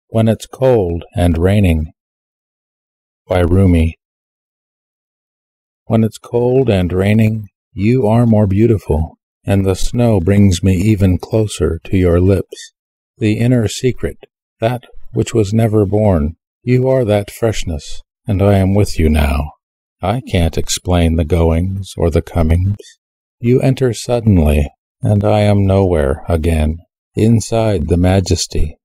When it's cold and raining. By Rumi. When it's cold and raining, you are more beautiful, and the snow brings me even closer to your lips. The inner secret, that which was never born, you are that freshness, and I am with you now. I can't explain the goings or the comings. You enter suddenly, and I am nowhere again. Inside the majesty,